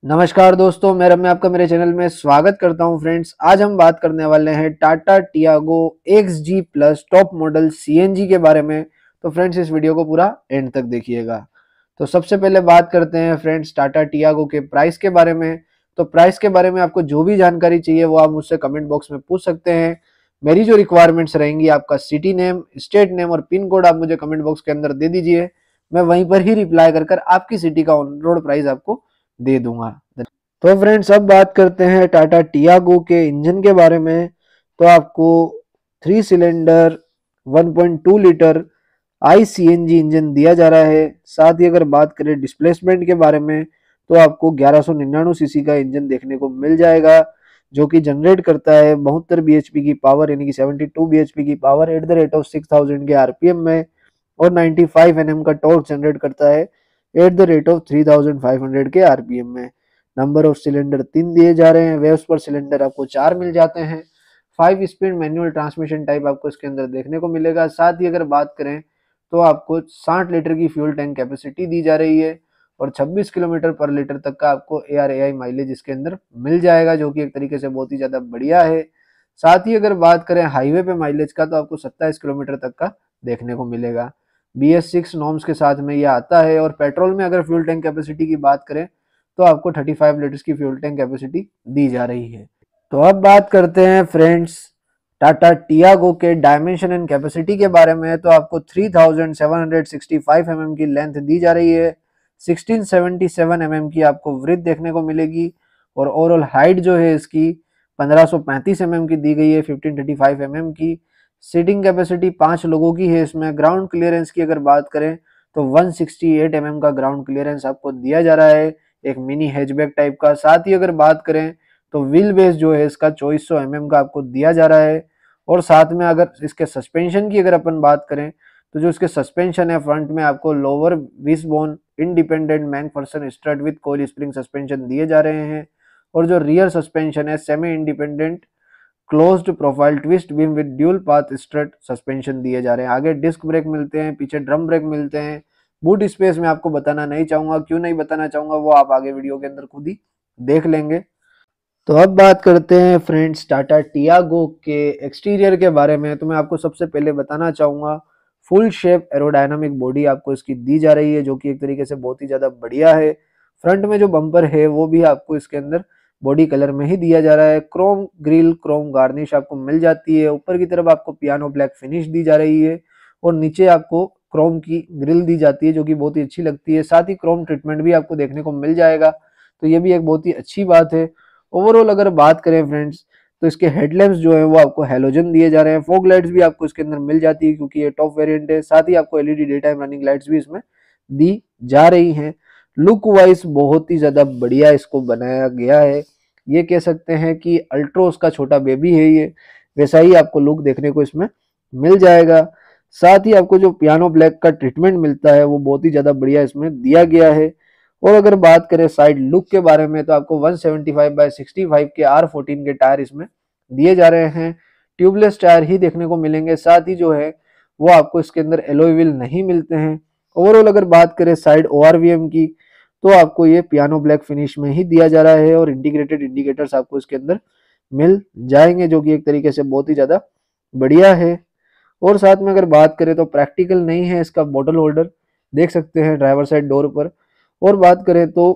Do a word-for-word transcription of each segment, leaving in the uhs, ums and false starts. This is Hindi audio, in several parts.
नमस्कार दोस्तों, मैं रम्य आपका मेरे चैनल में स्वागत करता हूं। फ्रेंड्स, आज हम बात करने वाले हैं Tata Tiago X Z plus top model CNG के बारे में। तो फ्रेंड्स, इस वीडियो को पूरा एंड तक देखिएगा। तो सबसे पहले बात करते हैं फ्रेंड्स टाटा टियागो के प्राइस के बारे में। तो प्राइस के बारे में आपको जो भी जानकारी चाहिए वो आप मुझसे कमेंट बॉक्स में पूछ सकते हैं। मेरी जो रिक्वायरमेंट्स रहेंगी, आपका सिटी नेम, स्टेट नेम और पिन कोड आप मुझे कमेंट बॉक्स के अंदर दे दीजिए। मैं वहीं पर ही रिप्लाई कर कर आपकी सिटी का ऑन रोड प्राइस आपको दे दूंगा। तो फ्रेंड्स, अब बात करते हैं टाटा टियागो के इंजन के बारे में। तो आपको three cylinder one point two litre I C N G engine दिया जा रहा है। साथ ही अगर बात करें डिस्प्लेसमेंट के बारे में, तो आपको ग्यारह सौ निन्यानवे सीसी का इंजन देखने को मिल जाएगा, जो कि जनरेट करता है बहत्तर बी एच पी की पावर, यानी कि बहत्तर बी एच पी की power at the rate of six thousand के आरपीएम में, और पचानवे एन एम का टॉर्क जनरेट करता है at the rate of three thousand five hundred के आरपीएम में। नंबर ऑफ सिलेंडर तीन दिए जा रहे हैं, वेव्स पर सिलेंडर आपको चार मिल जाते हैं। Five speed manual transmission type आपको इसके अंदर देखने को मिलेगा। साथ ही अगर बात करें तो आपको साठ लीटर की फ्यूल टैंक कैपेसिटी दी जा रही है और छब्बीस किलोमीटर पर लीटर तक का आपको A R A I mileage इसके अंदर मिल जाएगा, जो कि एक तरीके से बहुत ही ज्यादा बढ़िया है। साथ ही अगर बात करें हाईवे पे माइलेज का, तो आपको सत्ताईस किलोमीटर तक का देखने को मिलेगा। बी एस सिक्स नॉर्म्स के साथ में यह आता है। और पेट्रोल में अगर फ्यूल टैंक कैपेसिटी की बात करें तो आपको पैंतीस लीटर्स की फ्यूल टैंक कैपेसिटी दी जा रही है। तो अब बात करते हैं फ्रेंड्स टाटा टियागो के डायमेंशन एंड कैपेसिटी के बारे में। तो आपको three thousand seven hundred sixty five M M की लेंथ दी जा रही है, sixteen seventy seven M M की आपको विड्थ देखने को मिलेगी, और ओवरऑल हाइट जो है इसकी पंद्रह सौ पैंतीस एम एम की दी गई है, fifteen thirty five M M की। सीटिंग कैपेसिटी पांच लोगों की है इसमें। ग्राउंड क्लियरेंस की अगर बात करें तो one sixty eight M M का ग्राउंड क्लियरेंस आपको दिया जा रहा है, एक मिनी हैचबैक टाइप का। साथ ही अगर बात करें तो व्हील बेस जो है इसका चौबीस सौ एम एम का आपको दिया जा रहा है। और साथ में अगर इसके सस्पेंशन की अगर अपन बात करें तो जो इसके सस्पेंशन है, फ्रंट में आपको lower wishbone independent McPherson strut with coil spring suspension दिए जा रहे हैं, और जो रियर सस्पेंशन है semi independent closed profile twist beam with dual path strut suspension दिए जा रहे हैं। आगे डिस्क ब्रेक मिलते हैं, पीछे ड्रम ब्रेक मिलते हैं। बूट स्पेस में आपको बताना नहीं चाहूंगा, क्यों नहीं बताना चाहूंगा वो आप आगे वीडियो के अंदर खुद ही देख लेंगे। तो अब बात करते हैं फ्रेंड्स टाटा टियागो के एक्सटीरियर के बारे में। तो मैं आपको सबसे पहले बताना चाहूंगा फुल शेप एरोडायनामिक बॉडी आपको इसकी दी जा रही है, जो कि एक तरीके से बहुत ही ज्यादा बढ़िया है। फ्रंट में जो बम्पर है वो भी आपको इसके अंदर बॉडी कलर में ही दिया जा रहा है। क्रोम ग्रिल, क्रोम गार्निश आपको मिल जाती है। ऊपर की तरफ आपको पियानो ब्लैक फिनिश दी जा रही है, और नीचे आपको क्रोम की ग्रिल दी जाती है, जो कि बहुत ही अच्छी लगती है। साथ ही क्रोम ट्रीटमेंट भी आपको देखने को मिल जाएगा, तो ये भी एक बहुत ही अच्छी बात है। ओवरऑल अगर बात करें फ्रेंड्स, तो इसके हेडलैम्प्स जो है वो आपको हैलोजन दिए जा रहे हैं। फॉग लाइट्स भी आपको इसके अंदर मिल जाती है, क्योंकि ये टॉप वेरिएंट है। साथ ही आपको L E D day time running lights भी इसमें दी जा रही हैं। लुक वाइज बहुत ही ज्यादा बढ़िया इसको बनाया गया है। ये कह सकते हैं कि अल्ट्रोस का छोटा बेबी है ये, वैसा ही आपको लुक देखने को इसमें मिल जाएगा। साथ ही आपको जो पियानो ब्लैक का ट्रीटमेंट मिलता है वो बहुत ही ज्यादा बढ़िया इसमें दिया गया है। और अगर बात करें साइड लुक के बारे में, तो आपको one seventy five by sixty five के आर फोर्टीन के टायर इसमें दिए जा रहे हैं। ट्यूबलेस टायर ही देखने को मिलेंगे। साथ ही जो है वो आपको इसके अंदर एलॉय व्हील नहीं मिलते हैं। ओवरऑल अगर बात करें side O R V M की, तो आपको ये पियानो ब्लैक फिनिश में ही दिया जा रहा है, और इंटीग्रेटेड इंडिकेटर्स आपको इसके अंदर मिल जाएंगे, जो कि एक तरीके से बहुत ही ज्यादा बढ़िया है। और साथ में अगर बात करें तो प्रैक्टिकल नहीं है इसका बॉटल होल्डर, देख सकते हैं ड्राइवर साइड डोर पर। और बात करें तो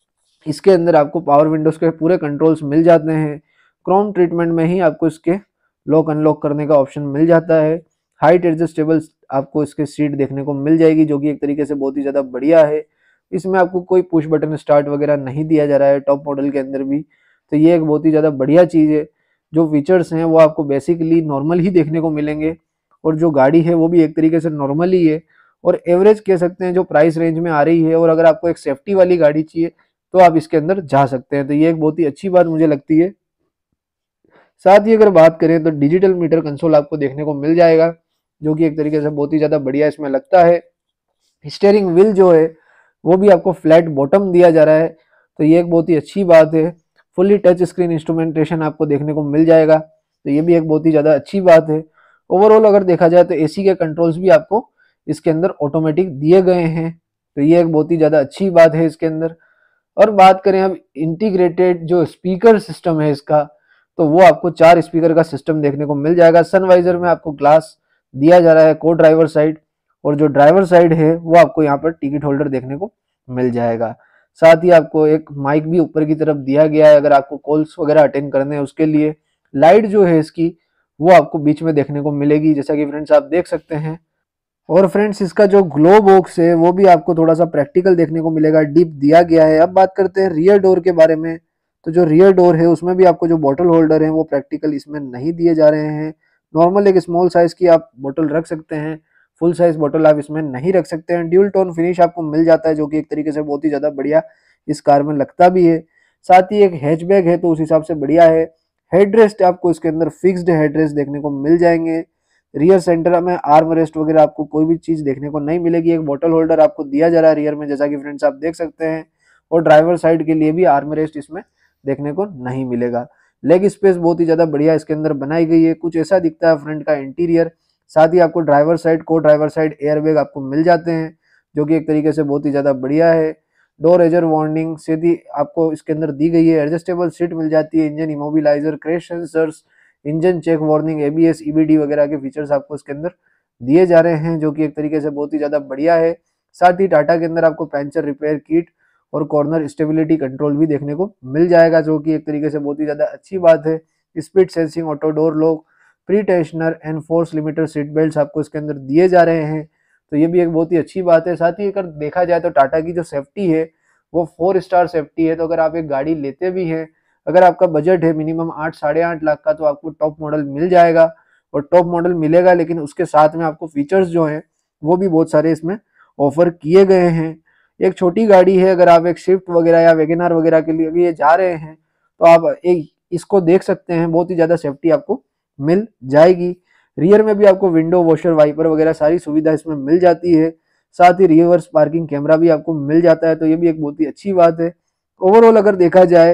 इसके अंदर आपको पावर विंडोज के पूरे कंट्रोल्स मिल जाते हैं। क्रोम ट्रीटमेंट में ही आपको इसके लॉक अनलॉक करने का ऑप्शन मिल जाता है। हाइट एडजस्टेबल आपको इसके सीट देखने को मिल जाएगी, जो कि एक तरीके से बहुत ही ज्यादा बढ़िया है। इसमें आपको कोई पुश बटन स्टार्ट वगैरह नहीं दिया जा रहा है टॉप मॉडल के अंदर भी, तो ये एक बहुत ही ज्यादा बढ़िया चीज है। जो फीचर्स हैं वो आपको बेसिकली नॉर्मल ही देखने को मिलेंगे, और जो गाड़ी है वो भी एक तरीके से नॉर्मल ही है, और एवरेज कह सकते हैं जो प्राइस रेंज में आ रही है। और अगर आपको एक सेफ्टी वाली गाड़ी चाहिए तो आप इसके अंदर जा सकते हैं, तो ये एक बहुत ही अच्छी बात मुझे लगती है। साथ ही अगर बात करें तो डिजिटल मीटर कंसोल आपको देखने को मिल जाएगा, जो कि एक तरीके से बहुत ही ज्यादा बढ़िया इसमें लगता है। स्टीयरिंग व्हील जो है वो भी आपको फ्लैट बॉटम दिया जा रहा है, तो ये एक बहुत ही अच्छी बात है। फुल्ली टच स्क्रीन इंस्ट्रूमेंटेशन आपको देखने को मिल जाएगा, तो ये भी एक बहुत ही ज्यादा अच्छी बात है। ओवरऑल अगर देखा जाए तो एसी के कंट्रोल्स भी आपको इसके अंदर ऑटोमेटिक दिए गए हैं, तो ये एक बहुत ही ज्यादा अच्छी बात है इसके अंदर। और बात करें अब इंटीग्रेटेड जो स्पीकर सिस्टम है इसका, तो वो आपको चार स्पीकर का सिस्टम देखने को मिल जाएगा। सनवाइजर में आपको ग्लास दिया जा रहा है को ड्राइवर साइड, और जो ड्राइवर साइड है वो आपको यहाँ पर टिकट होल्डर देखने को मिल जाएगा। साथ ही आपको एक माइक भी ऊपर की तरफ दिया गया है, अगर आपको कॉल्स वगैरह अटेंड करने हैं उसके लिए। लाइट जो है इसकी वो आपको बीच में देखने को मिलेगी, जैसा कि फ्रेंड्स आप देख सकते हैं। और फ्रेंड्स इसका जो ग्लो बॉक्स है वो भी आपको थोड़ा सा प्रैक्टिकल देखने को मिलेगा, डीप दिया गया है। अब बात करते हैं रियर डोर के बारे में। तो जो रियर डोर है उसमें भी आपको जो बॉटल होल्डर है वो प्रैक्टिकल इसमें नहीं दिए जा रहे हैं। नॉर्मल एक स्मॉल साइज की आप बोतल रख सकते हैं, फुल साइज बोतल आप इसमें नहीं रख सकते हैं। ड्यूल टोन फिनिश आपको मिल जाता है, जो कि एक तरीके से बहुत ही ज़्यादा बढ़िया इस कार में लगता भी है। साथ ही एक हैचबैक है तो उस हिसाब से बढ़िया है। हेडरेस्ट आपको इसके अंदर फिक्स्ड हेडरेस्ट देखने को मिल जाएंगे। रियर सेंटर में आर्म रेस्ट वगैरह आपको कोई भी चीज देखने को नहीं मिलेगी। एक बॉटल होल्डर आपको दिया जा रहा है रियर में, जैसा कि फ्रेंड्स आप देख सकते हैं। और ड्राइवर साइड के लिए भी आर्म रेस्ट इसमें देखने को नहीं मिलेगा। लेग स्पेस बहुत ही ज्यादा बढ़िया इसके अंदर बनाई गई है, कुछ ऐसा दिखता है फ्रंट का इंटीरियर। साथ ही आपको ड्राइवर साइड को ड्राइवर साइड एयरबैग आपको मिल जाते हैं, जो कि एक तरीके से बहुत ही ज्यादा बढ़िया है। डोर एजर वार्निंग सीधी आपको इसके अंदर दी गई है। एडजस्टेबल सीट मिल जाती है, engine immobiliser, crash sensors, engine check warning, ABS, EBD वगैरह के फीचर्स आपको इसके अंदर दिए जा रहे हैं, जो कि एक तरीके से बहुत ही ज्यादा बढ़िया है। साथ ही टाटा के अंदर आपको पंचर रिपेयर किट और कॉर्नर स्टेबिलिटी कंट्रोल भी देखने को मिल जाएगा, जो कि एक तरीके से बहुत ही ज्यादा अच्छी बात है। Speed sensing, auto door lock, pretensioner and force limiter seat belt आपको इसके अंदर दिए जा रहे हैं, तो ये भी एक बहुत ही अच्छी बात है। साथ ही अगर देखा जाए तो टाटा की जो सेफ्टी है वो फोर स्टार सेफ्टी है। तो अगर आप एक गाड़ी लेते भी हैं, अगर आपका बजट है मिनिमम आठ साढ़े आठ लाख का, तो आपको टॉप मॉडल मिल जाएगा। और टॉप मॉडल मिलेगा, लेकिन उसके साथ में आपको फीचर्स जो हैं वो भी बहुत सारे इसमें ऑफर किए गए हैं। एक छोटी गाड़ी है, अगर आप एक स्विफ्ट वगैरह या वेगनार वगैरह के लिए भी ये जा रहे हैं तो आप एक इसको देख सकते हैं, बहुत ही ज्यादा सेफ्टी आपको मिल जाएगी। रियर में भी आपको विंडो वॉशर, वाइपर वगैरह सारी सुविधा इसमें मिल जाती है। साथ ही रिवर्स पार्किंग कैमरा भी आपको मिल जाता है, तो ये भी एक बहुत ही अच्छी बात है। ओवरऑल अगर देखा जाए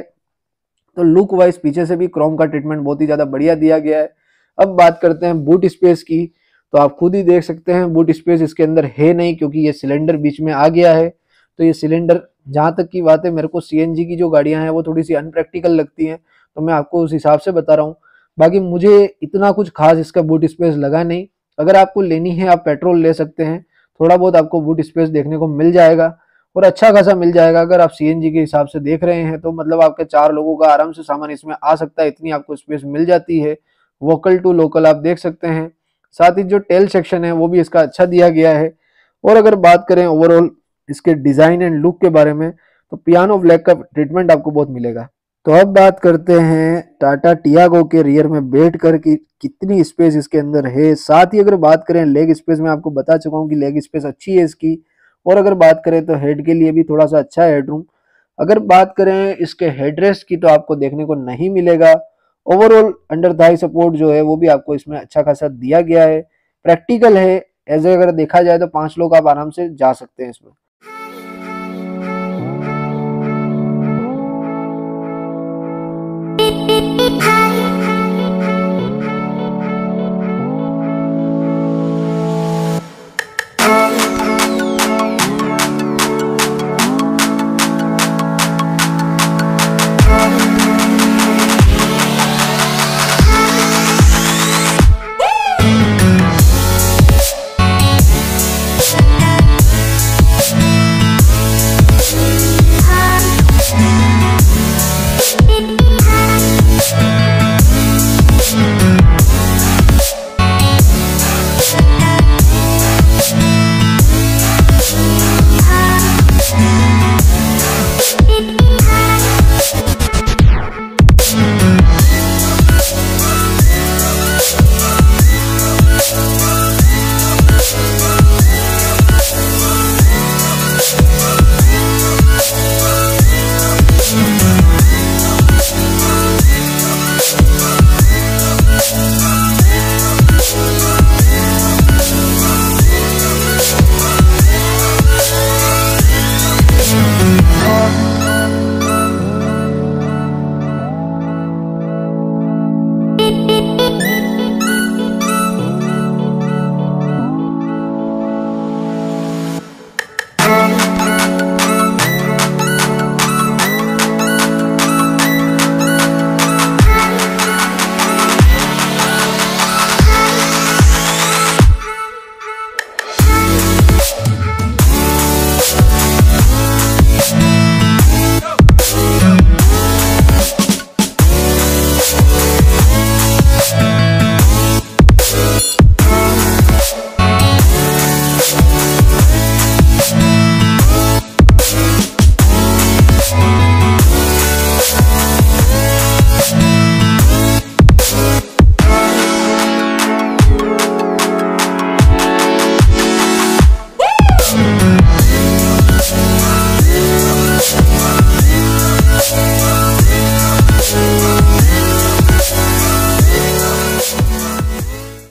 तो लुक वाइज पीछे से भी क्रोम का ट्रीटमेंट बहुत ही ज्यादा बढ़िया दिया गया है। अब बात करते हैं बूट स्पेस की, तो आप खुद ही देख सकते हैं बूट स्पेस इसके अंदर है नहीं, क्योंकि ये सिलेंडर बीच में आ गया है। तो ये सिलेंडर, जहां तक की बात है, मेरे को सीएनजी की जो गाड़ियां हैं वो थोड़ी सी अनप्रैक्टिकल लगती हैं, तो मैं आपको उस हिसाब से बता रहा हूँ। बाकी मुझे इतना कुछ खास इसका बूट स्पेस लगा नहीं। अगर आपको लेनी है आप पेट्रोल ले सकते हैं, थोड़ा बहुत आपको बूट स्पेस देखने को मिल जाएगा, और अच्छा खासा मिल जाएगा। अगर आप सीएनजी के हिसाब से देख रहे हैं तो मतलब आपके चार लोगों का आराम से सामान इसमें आ सकता है, इतनी आपको स्पेस मिल जाती है। वोकल टू लोकल आप देख सकते हैं। साथ ही जो टेल सेक्शन है वो भी इसका अच्छा दिया गया है। और अगर बात करें ओवरऑल इसके डिजाइन एंड लुक के बारे में, तो पियानो ब्लैक का ट्रीटमेंट आपको बहुत मिलेगा। तो अब बात करते हैं टाटा टियागो के रियर में बैठ कर कि कितनी स्पेस इसके अंदर है। साथ ही अगर बात करें लेग स्पेस, में आपको बता चुका हूँ कि लेग स्पेस अच्छी है इसकी। और अगर बात करें तो हेड के लिए भी थोड़ा सा अच्छा है हेडरूम। अगर बात करें इसके हेडरेस्ट की, तो आपको देखने को नहीं मिलेगा। ओवरऑल अंडर थाई सपोर्ट जो है वो भी आपको इसमें अच्छा खासा दिया गया है, प्रैक्टिकल है। एज अगर देखा जाए तो पांच लोग आप आराम से जा सकते हैं इसमें।